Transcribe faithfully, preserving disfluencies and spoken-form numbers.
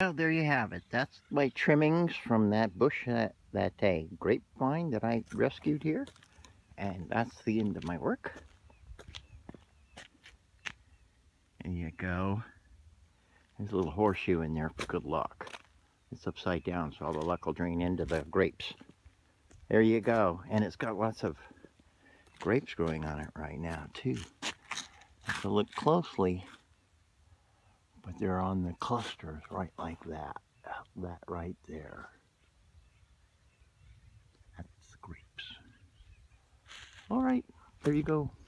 Well, there you have it. That's my trimmings from that bush, that, that uh, grapevine that I rescued here. And that's the end of my work. There you go. There's a little horseshoe in there for good luck. It's upside down, so all the luck will drain into the grapes. There you go. And it's got lots of grapes growing on it right now, too. Have to look closely, but they're on the clusters right like that. That right there. That's the grapes. All right, there you go.